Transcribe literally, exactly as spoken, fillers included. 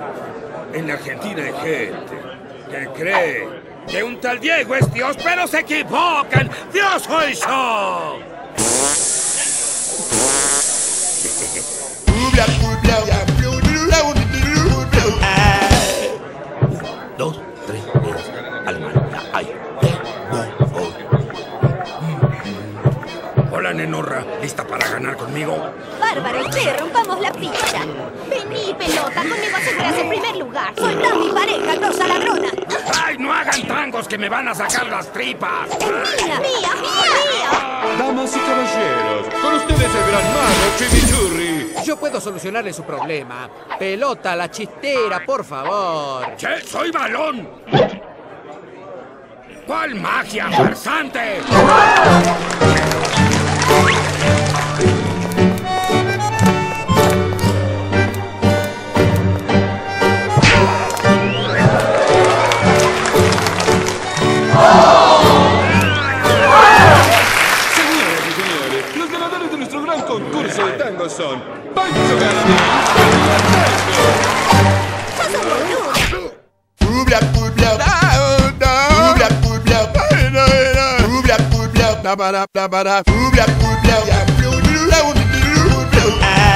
En la Argentina hay gente que cree que un tal Diego es Dios, pero se equivocan. ¡Dios soy yo! Dos, tres, es alemán. Ay, Hola, nenorra. ¿Lista para ganar conmigo? Bárbaro, sí, rompamos la pista. Vení, pelota, conmigo aseguras el primer lugar. Soltá mi pareja, cosa ladrona. ¡Ay, no hagan tangos que me van a sacar las tripas! ¡Es mía! ¡Mía, mía, mía! Damas y caballeros, con ustedes el gran mago Chimichurri. Yo puedo solucionarle su problema. Pelota, la chistera, por favor. ¡Che, soy balón! ¿Cuál magia, farsante? Señoras y señores, los ganadores de nuestro gran concurso de tango son Pancho Garamín ¡Sos un boludo! Ah.